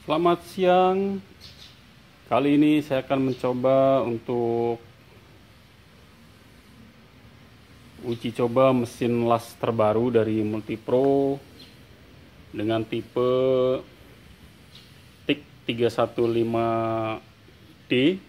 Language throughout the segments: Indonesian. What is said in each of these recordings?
Selamat siang. Kali ini saya akan mencoba untuk uji coba mesin las terbaru dari Multipro dengan tipe TIC 315D.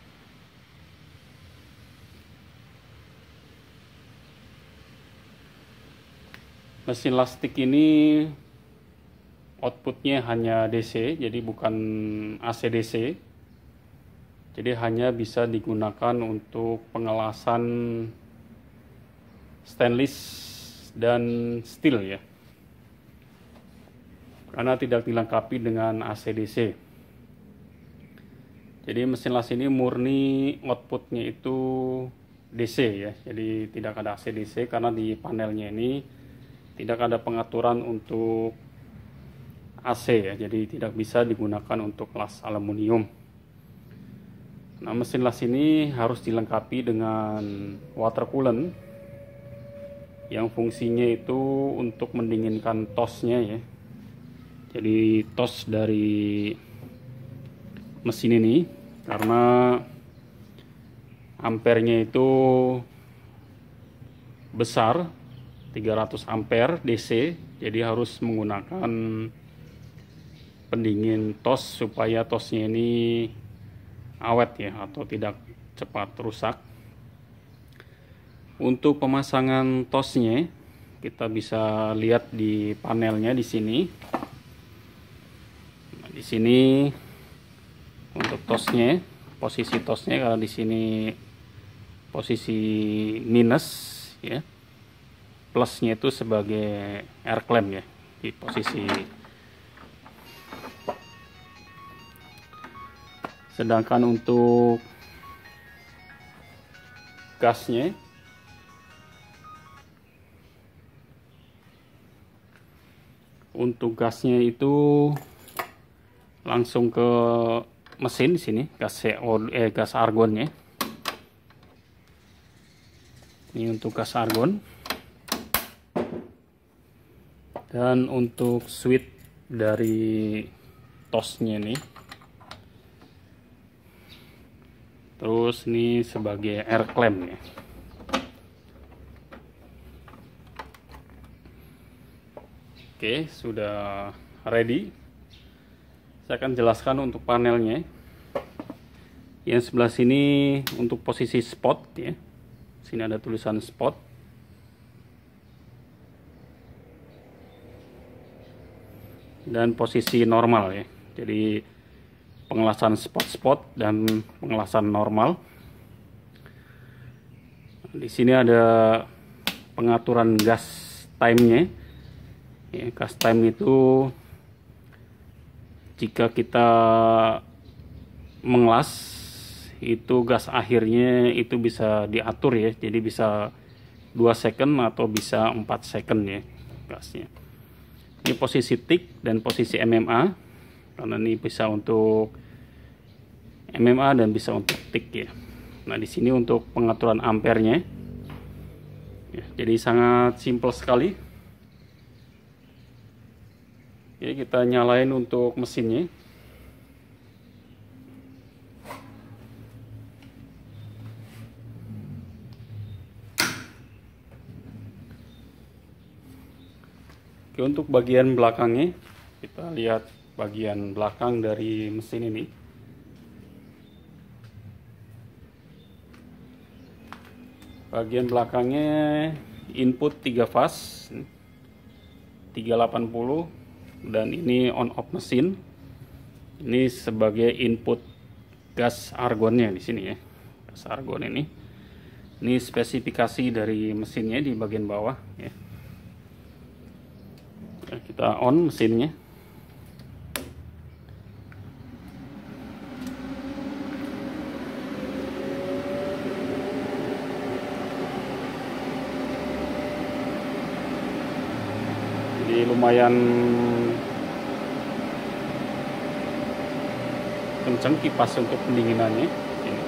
Mesin las TIC ini outputnya hanya DC, jadi bukan AC/DC. Jadi hanya bisa digunakan untuk pengelasan stainless dan steel ya, karena tidak dilengkapi dengan AC/DC. Jadi mesin las ini murni outputnya itu DC ya, jadi tidak ada AC/DC karena di panelnya ini tidak ada pengaturan untuk AC ya, jadi tidak bisa digunakan untuk las aluminium. Nah, mesin las ini harus dilengkapi dengan water coolant yang fungsinya itu untuk mendinginkan tosnya ya. Jadi tos dari mesin ini, karena ampernya itu besar 300 ampere DC, jadi harus menggunakan pendingin tos supaya tosnya ini awet ya, atau tidak cepat rusak. Untuk pemasangan tosnya kita bisa lihat di panelnya di sini. Nah, di sini untuk tosnya, posisi tosnya, kalau di sini posisi minus ya, plusnya itu sebagai air clamp ya, di posisi. Sedangkan untuk gasnya, itu langsung ke mesin di sini, gas argonnya. Ini untuk gas argon. Dan untuk switch dari tosnya nih. Terus ini sebagai air clamp ya. Oke, sudah ready. Saya akan jelaskan untuk panelnya. Yang sebelah sini untuk posisi spot ya. Sini ada tulisan spot. Dan posisi normal ya. Jadi pengelasan spot-spot dan pengelasan normal. Di sini ada pengaturan gas time-nya. Ya, gas time itu jika kita mengelas itu gas akhirnya itu bisa diatur ya. Jadi bisa 2 second atau bisa 4 second ya gasnya. Ini posisi TIC dan posisi MMA. Karena ini bisa untuk MMA dan bisa untuk TIC ya. Nah, di sini untuk pengaturan ampernya. Ya, jadi sangat simpel sekali. Ya, kita nyalain untuk mesinnya. Oke, untuk bagian belakangnya kita lihat bagian belakang dari mesin ini. Bagian belakangnya input 3 fase 380, dan ini on off mesin. Ini sebagai input gas argonnya di sini ya. Gas argon ini. Ini spesifikasi dari mesinnya di bagian bawah ya. Kita on mesinnya. Jadi lumayan kencang kipas untuk pendinginannya. Ini.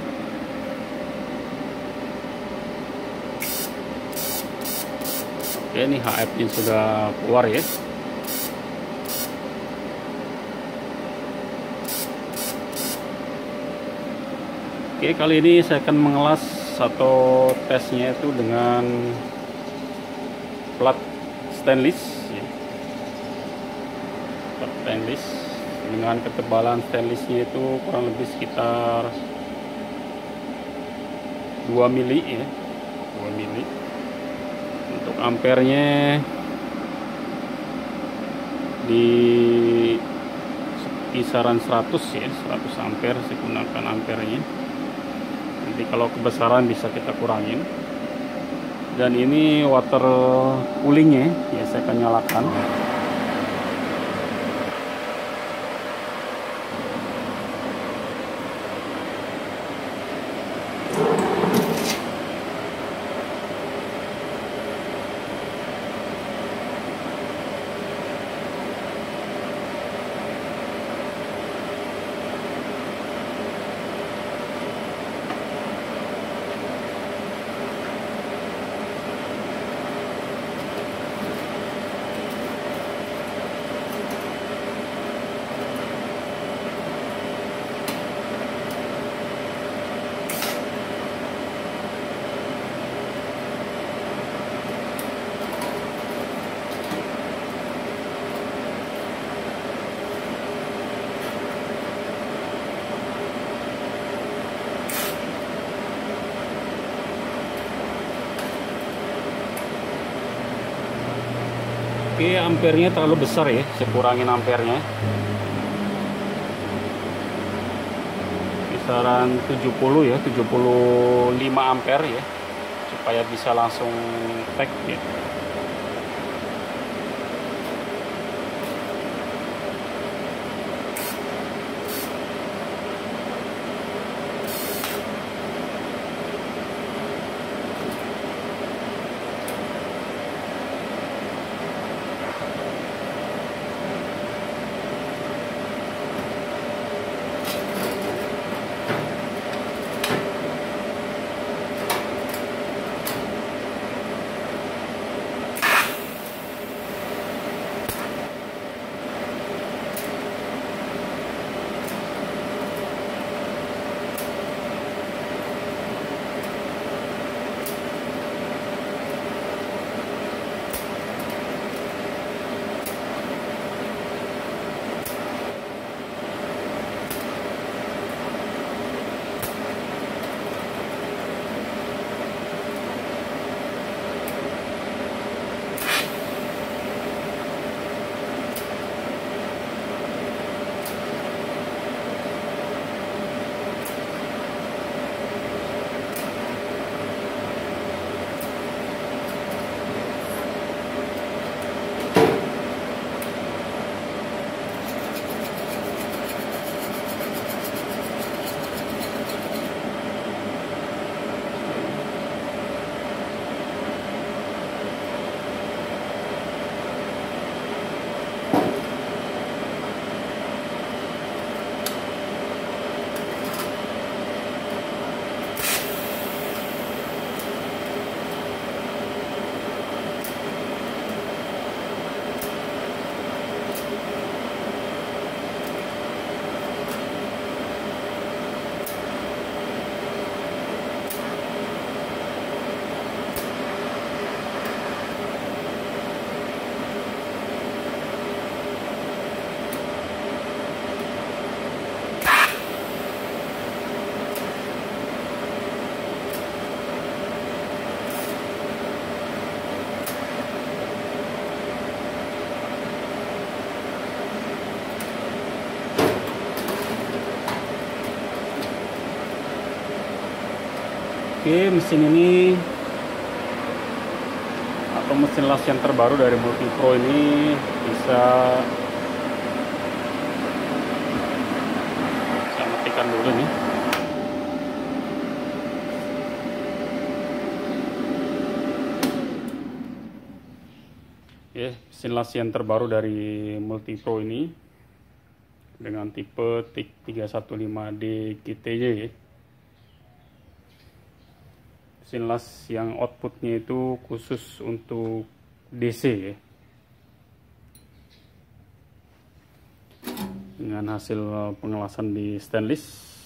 Oke, Oke, ini HF-nya sudah keluar ya. Oke, kali ini saya akan mengelas atau tesnya itu dengan plat stainless ya. Plat stainless dengan ketebalan stainlessnya itu kurang lebih sekitar 2 mili ya, 2 mili. Untuk ampernya di kisaran 100 ya, 100 ampere saya gunakan ampernya. Nanti kalau kebesaran bisa kita kurangin. Dan ini water coolingnya ya, saya akan nyalakan. Oke, ampernya terlalu besar ya, saya kurangin ampernya. Kisaran 70 ya, 75 ampere ya, supaya bisa langsung tag ya. Oke, mesin ini atau mesin las yang terbaru dari Multipro ini bisa saya matikan dulu nih. Oke, mesin las yang terbaru dari Multipro ini dengan tipe TIG 315D GTY ya. Mesin las yang outputnya itu khusus untuk DC ya. Dengan hasil pengelasan di stainless